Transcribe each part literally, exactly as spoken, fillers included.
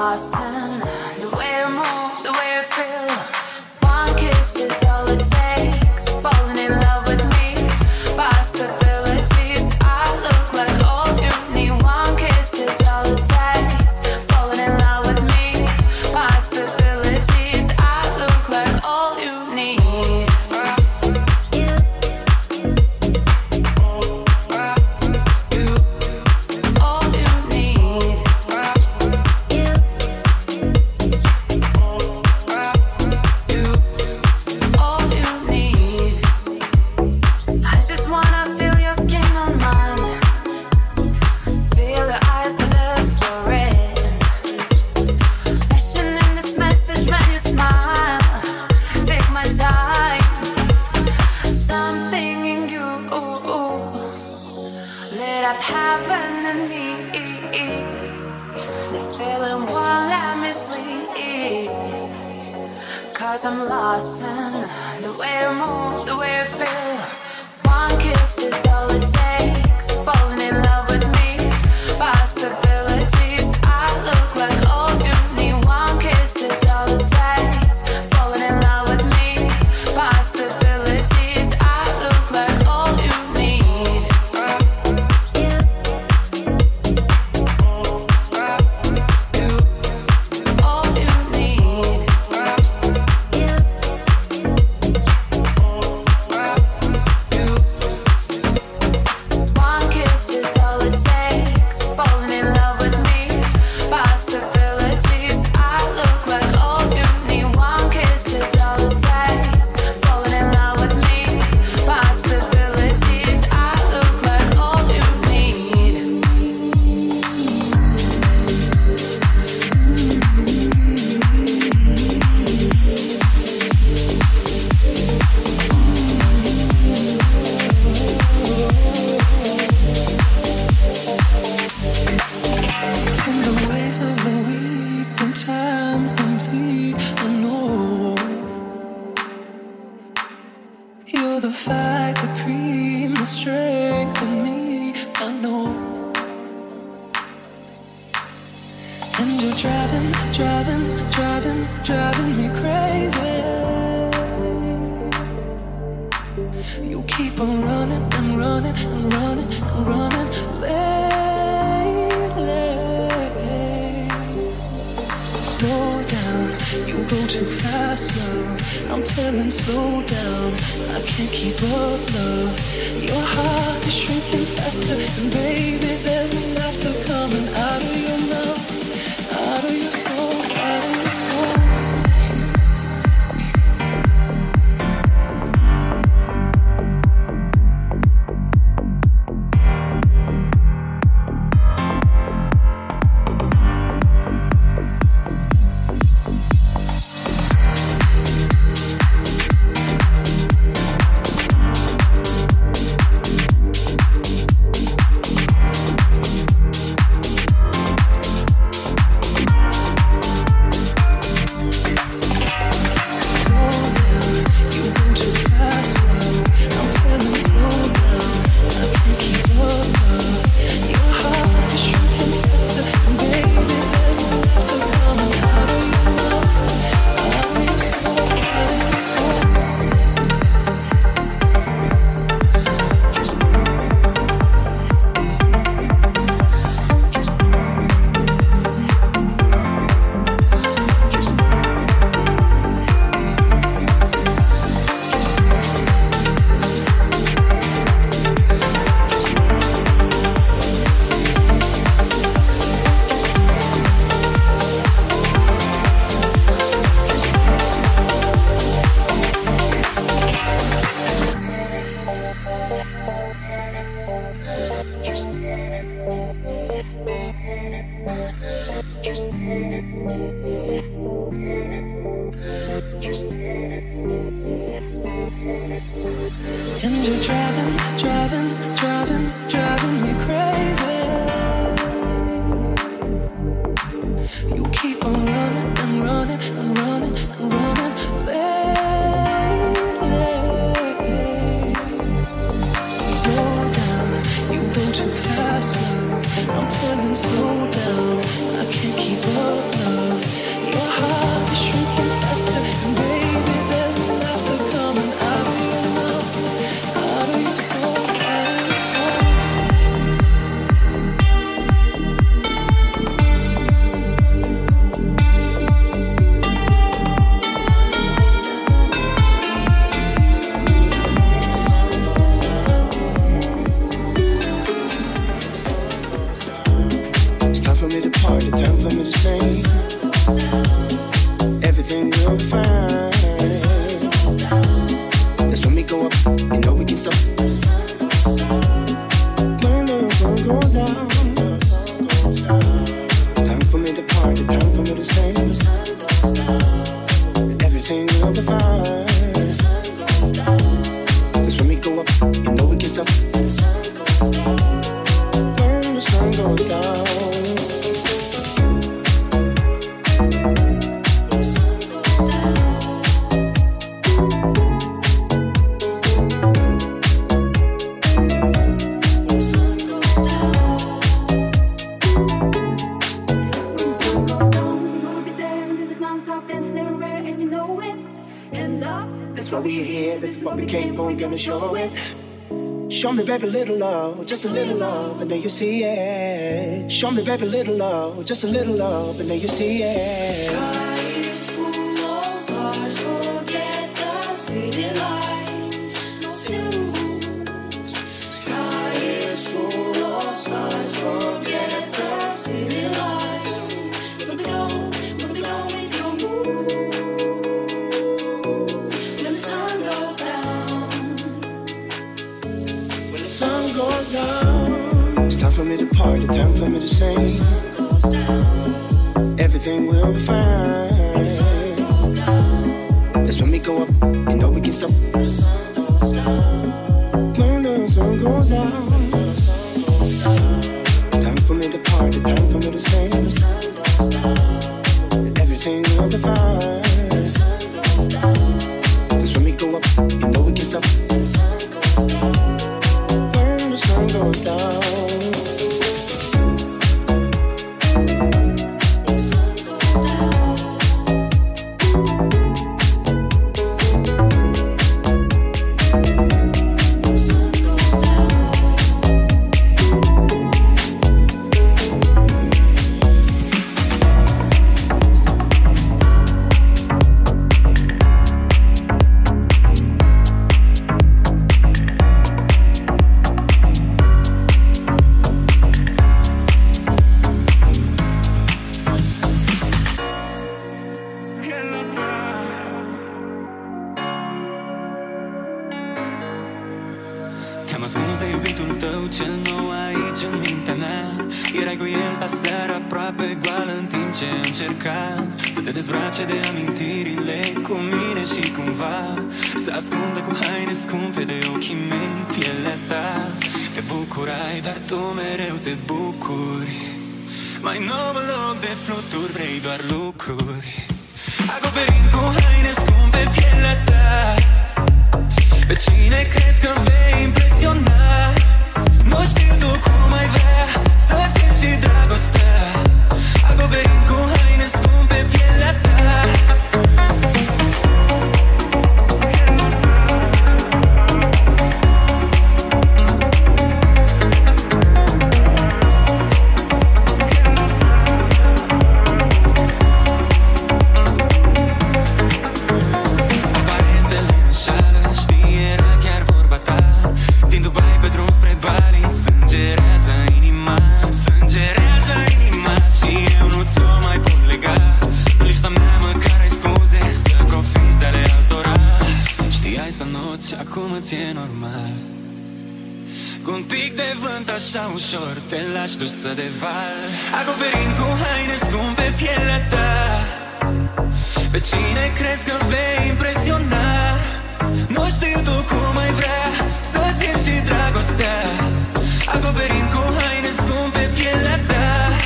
lost in the way I move, the way I feel. One kiss is all it takes. Falling in love with me. Possibilities. I look like all you need. One kiss is all it takes. Falling in love with me. Possibilities. I look like all you need. I'm lost in the way I move, the way I feel. One kiss is all it takes. Falling in love with me. Possibilities. I look like all you need. One kiss is all it takes. Falling in love with me. Possibilities. I look like all you need. All you need. I'm telling slow down, I can't keep up now. party, time for me to sing. Everything will be fine. That's when we go up, you know we can stop. When the sun goes down, time for me to party, time for me to sing. Everything will be fine. That's when we go up, you know we can stop. When the sun goes down. Gonna show it. Show me, baby, little love, just a little love, and then you see it. Show me, baby, little love, just a little love, and then you see it. Sky is full of stars, forget the city lights, nothing moves. Sky is full of stars, forget the city lights. Where they go, where they go with your moves. When the sun goes down. Sun goes down. It's time for me to party, time for me to sing. Everything will be fine. That's when we go up, you know we can stop. When the sun goes down, time for me to party, time for me to sing. Everything will be fine. That's when we go up, you know we can stop. The sun goes down. Să te dezbrace de amintirile cu mine și cumva să ascundă cu haine scumpe de ochii mei pielea ta. Te bucurai, dar tu mereu te bucuri. Mai nou loc de fluturi, vrei doar lucruri. Acoperind cu haine scumpe pielea ta. Pe cine crezi că vei impresiona? Nu știu tu cum ai vrea să simți și dragostea. Acoperind cu haine scumpe pielea ta. Aparențele înșală, știi, era chiar vorba ta. Din Dubai pe drum spre Bali, sângerează inima, sângerează inima. Și eu nu ți-o mai pot lega. În lipsa mea măcar ai scuze să profiți de ale altora. Știai să noți, acum îți e normal. Cu un pic de vânt așa ușor te lași dusă de val. Acoperind cu haine scumpe pielea ta. Pe cine crezi că vei impresiona? Nu știu tu cum ai vrea să simți și dragostea. Acoperind cu haine scumpe pielea ta.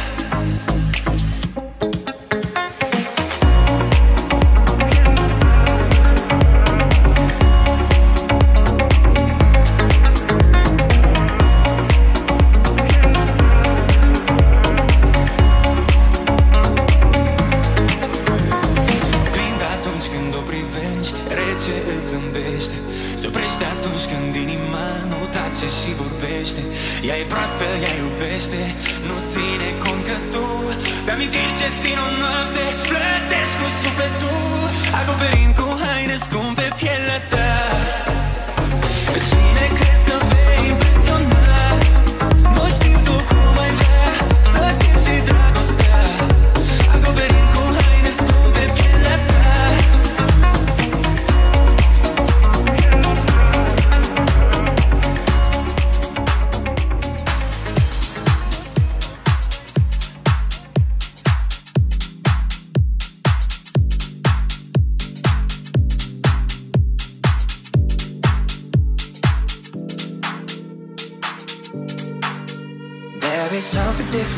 Și vorbește. Ea e proastă, ea iubește. Nu ține cont că tu de amintiri ce țin o noapte plătești cu sufletul. Acoperind cu haine scumpe pielea ta. Pe cine crezi că vei impresiona? Nu știu tu cum ai vrea să simți și dragostea.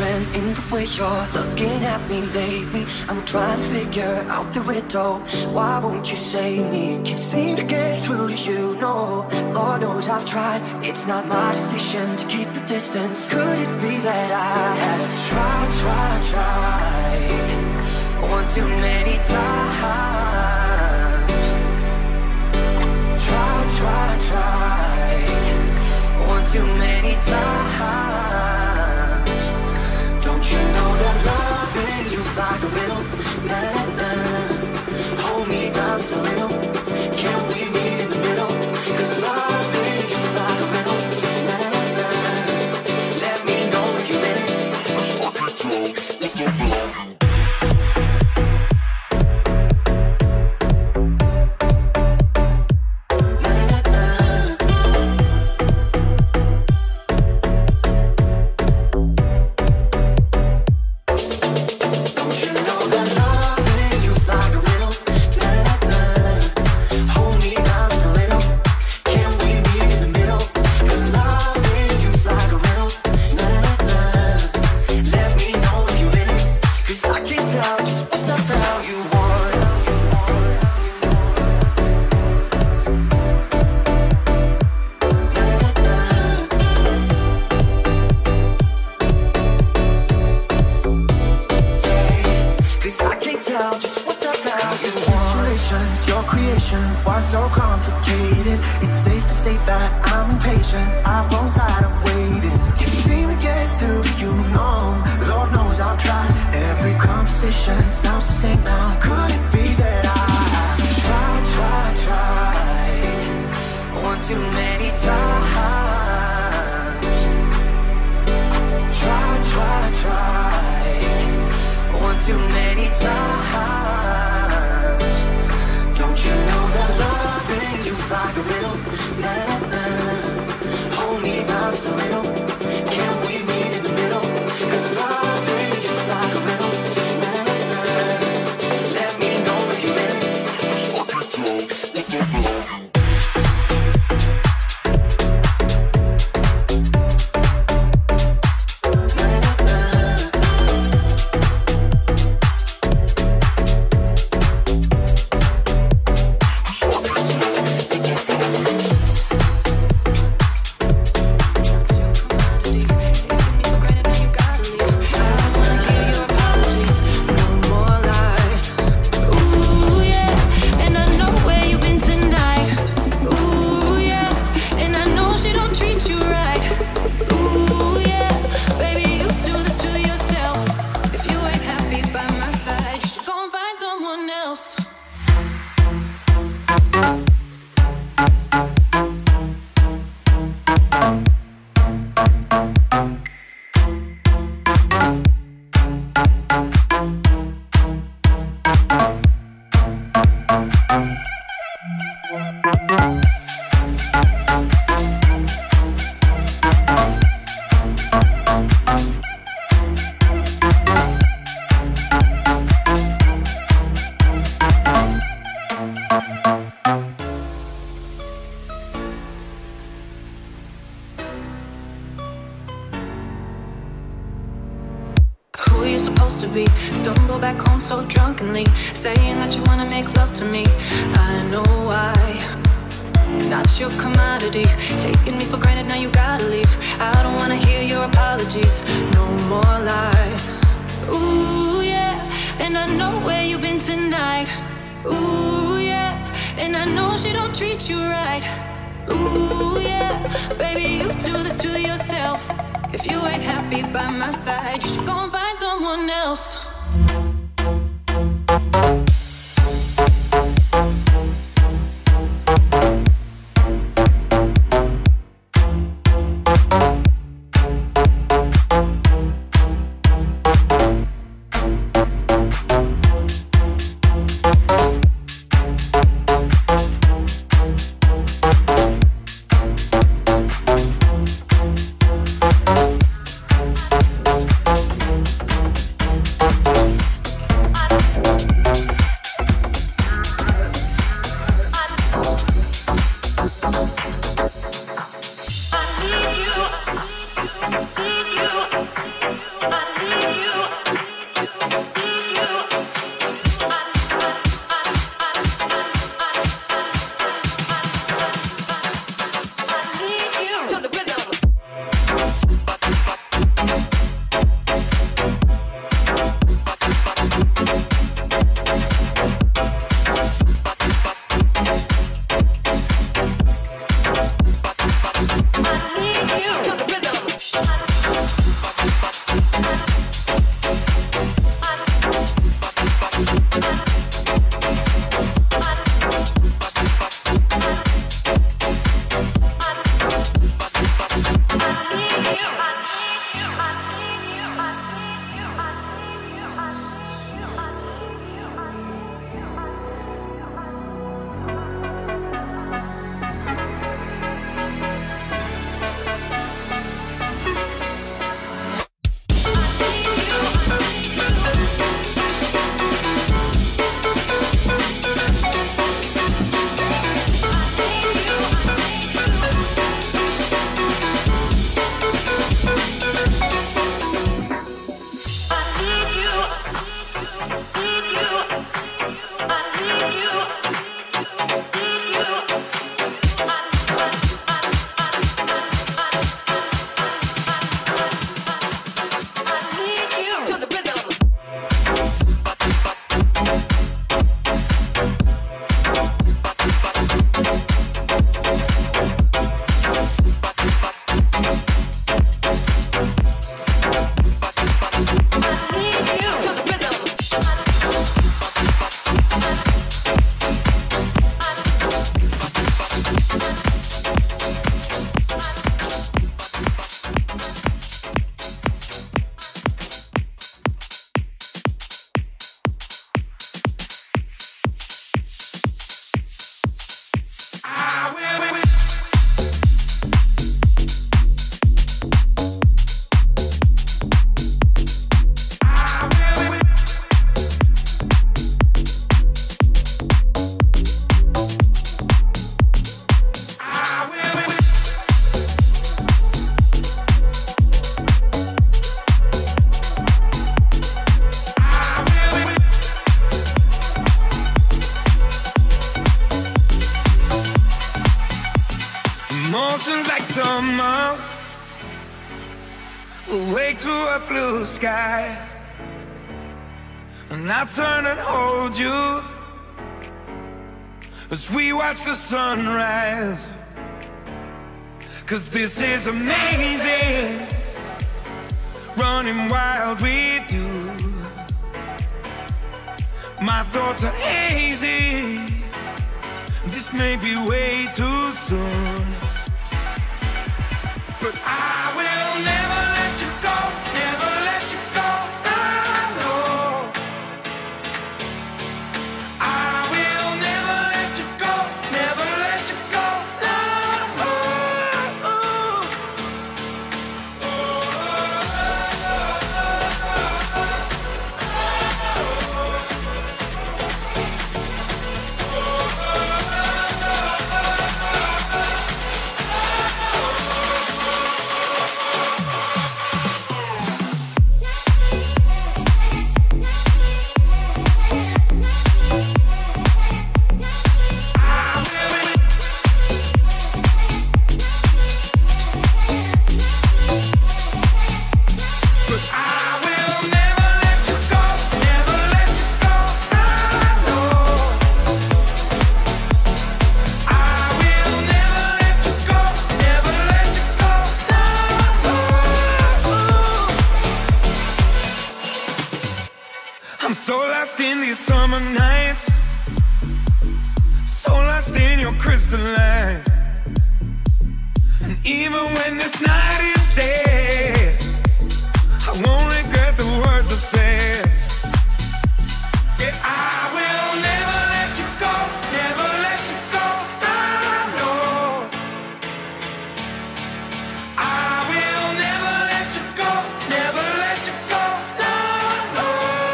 different in the way you're looking at me lately. I'm trying to figure out the riddle. Why won't you save me? Can't seem to get through to you, no. Lord knows I've tried. It's not my decision to keep the distance. Could it be that I have tried, tried, tried one too many times? Tried, tried, tried one too many times. Don't you know that loving you's like a riddle? Na na na. Hold me down just a little. Can we meet in the middle? 'Cause loving you's like a riddle. Na na na. Let me know if you're in it. summer, awake to a blue sky, and I turn and hold you as we watch the sunrise. 'Cause this is amazing, running wild with you. My thoughts are hazy, this may be way too soon, but I will never let you go, never let you go, no, I will never let you go, never let you go, no, I'm so lost in these summer nights, so lost in your crystal eyes. And even when this night is dead, I won't regret the words I've said. Yeah, I will never let you go, never let you go, no, I will never let you go, never let you go, no, no.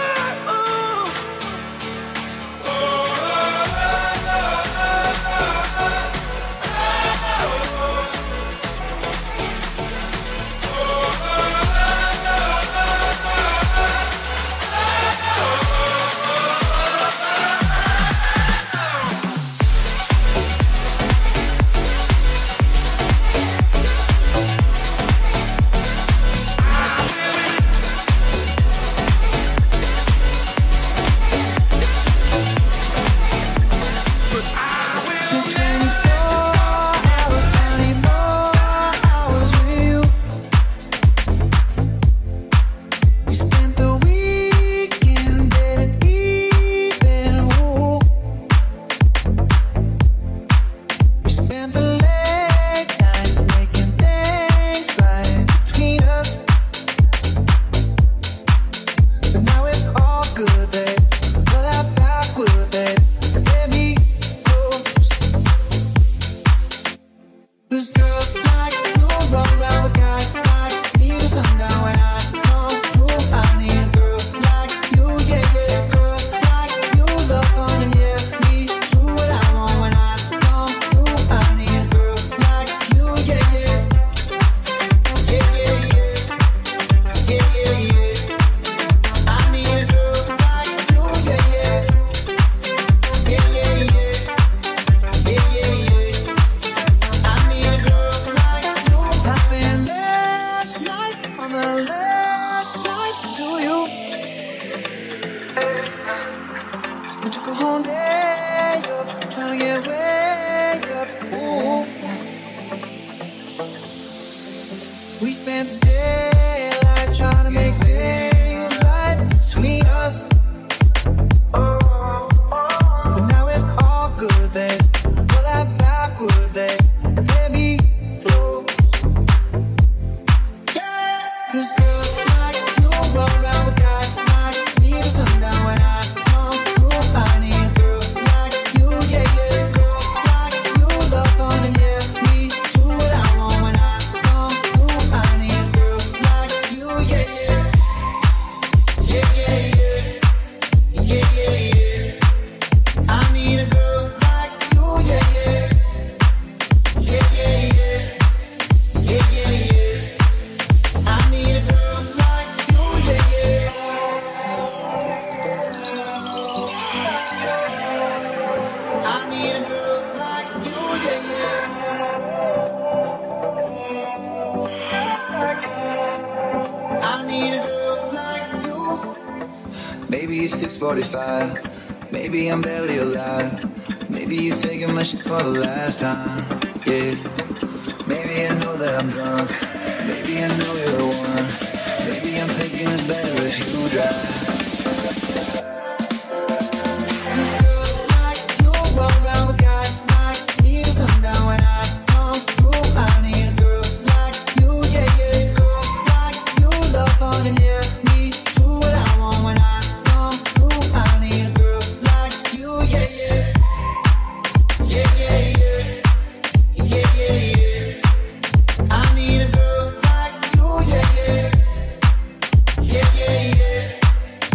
We spent the daylight trying to make things right between us, but now it's all good, babe. Pull that backward, babe, and let me close. Yeah, 'cause girls like you run around with guys like me till sundown. When I come through, I need a girl like you, yeah, yeah. Girls like you love fun and yeah, me do what I want when I come through. I need a girl. Maybe it's six forty-five. Maybe I'm barely alive. Maybe you're taking my shit for the last time. Yeah. Maybe I know that I'm drunk. Maybe I know you're the one. Maybe I'm thinking it's better if you drive. These girls like you run around with guys like me till sundown. When I come through, I need a girl like you, yeah, yeah. Girls like you love fun and yeah, me do what I want. When I come through, I need a girl like you, yeah, yeah. Yeah, yeah, yeah. Yeah, yeah, yeah. I need a girl like you, yeah, yeah. Yeah, yeah, yeah.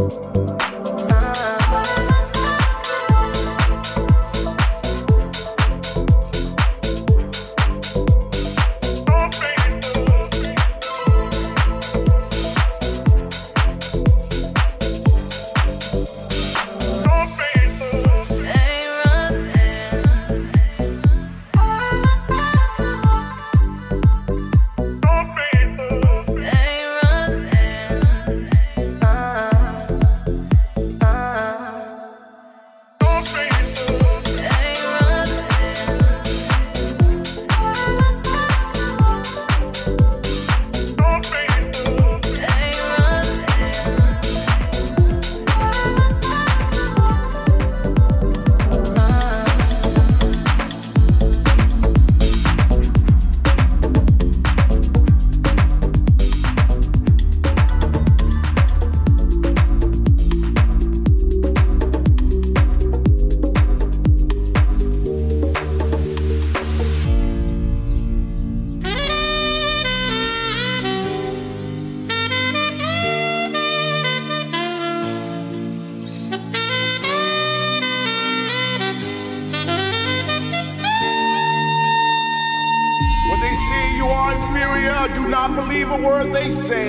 Do not believe a word they say.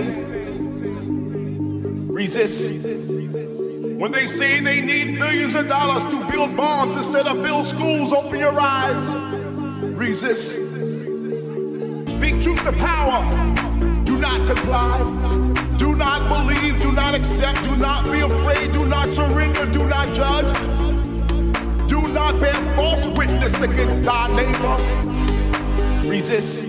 Resist. When they say they need millions of dollars to build bonds instead of build schools, open your eyes. Resist. Speak truth to power. Do not comply. Do not believe. Do not accept. Do not be afraid. Do not surrender. Do not judge. Do not bear false witness against thy neighbor. Resist.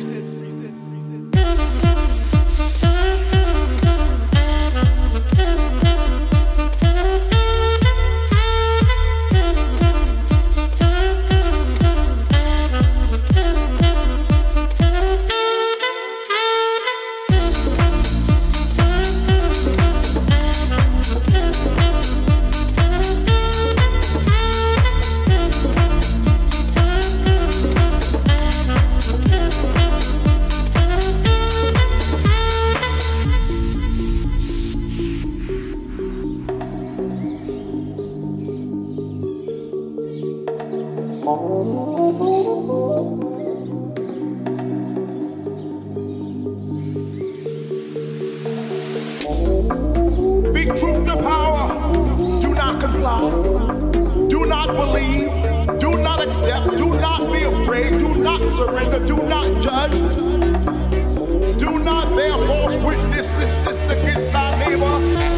Speak truth to power. Do not comply. Do not believe. Do not accept. Do not be afraid. Do not surrender. Do not judge. Do not bear false witnesses against thy neighbor.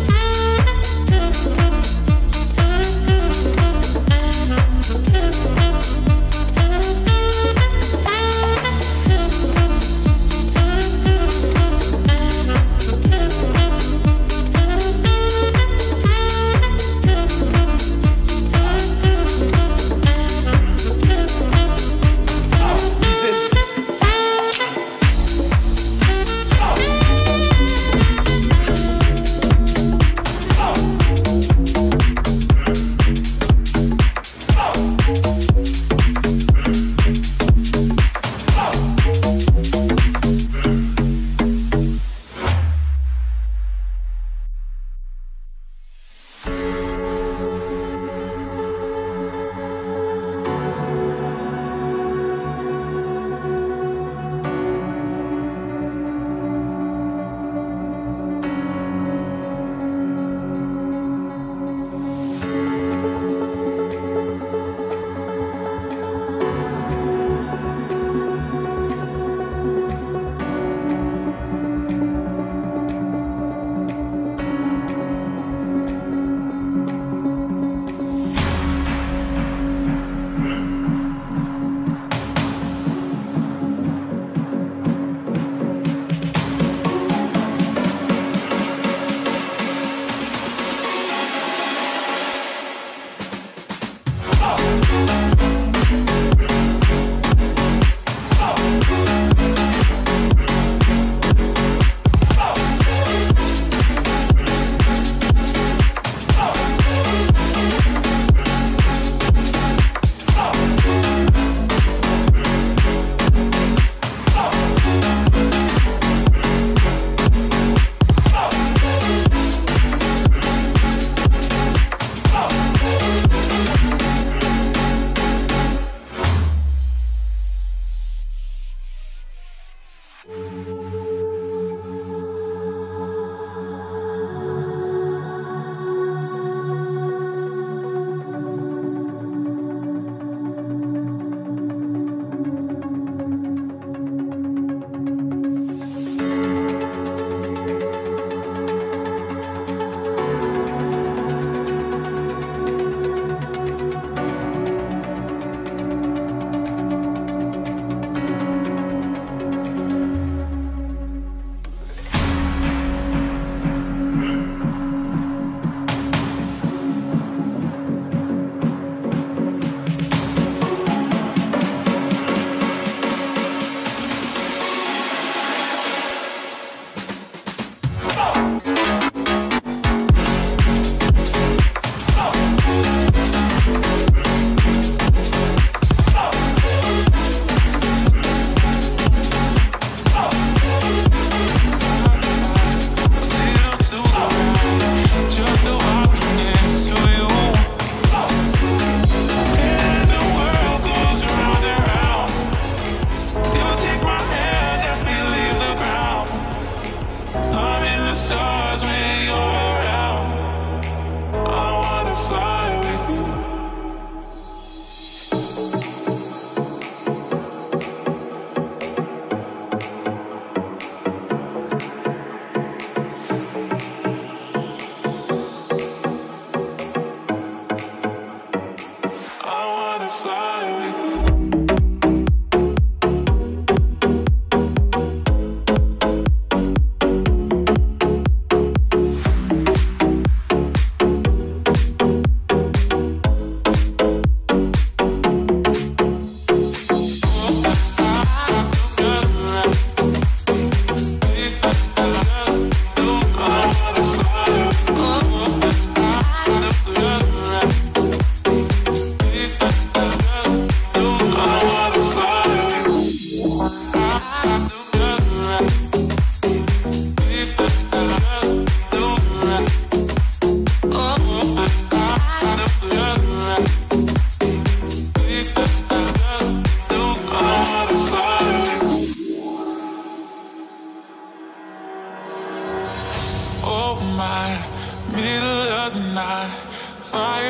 We'll be right back.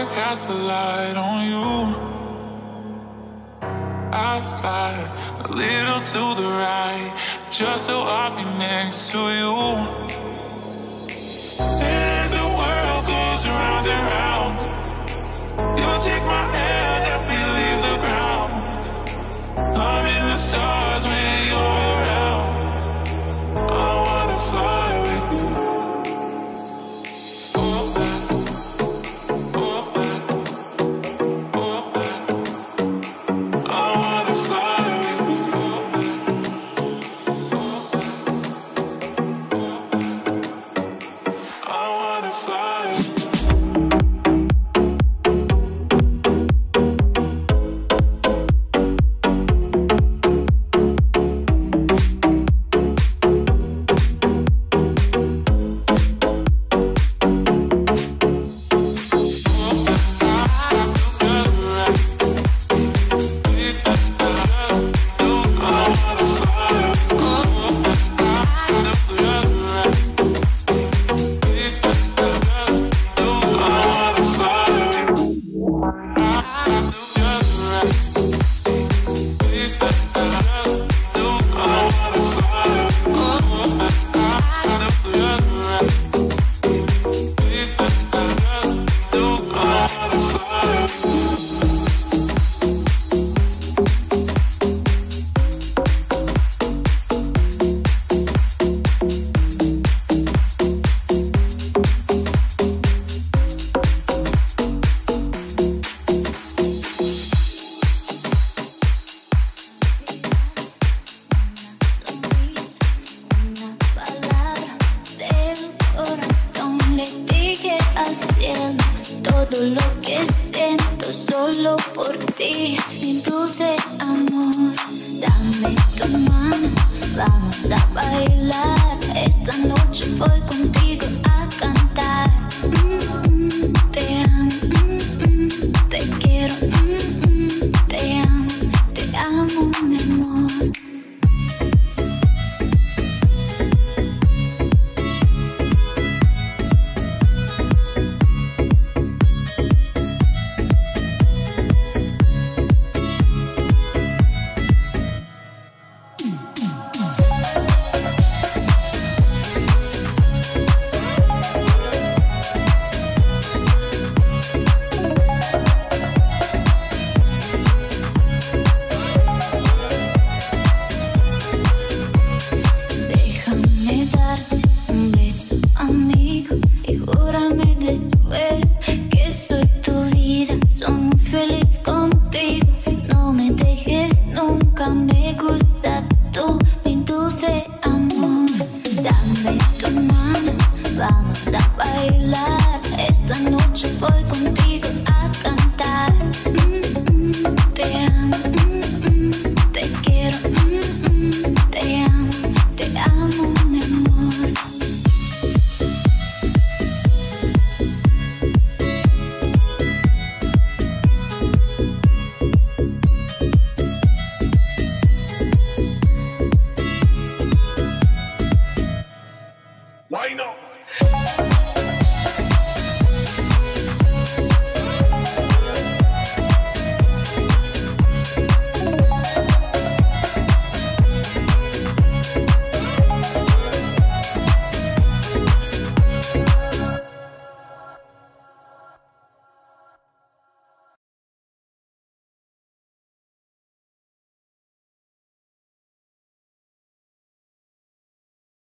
wanna cast a light on you. I slide a little to the right, just so I'll be next to you. As the world goes round and round, you'll take my hand and we leave the ground. I'm in the stars when you're around. I wanna fly with you. Go back, go back, go back. I wanna fly with you. Go back, go back. I wanna fly with you. Todo lo que siento solo por ti, mi dulce amor. Dame tu mano, vamos a bailar.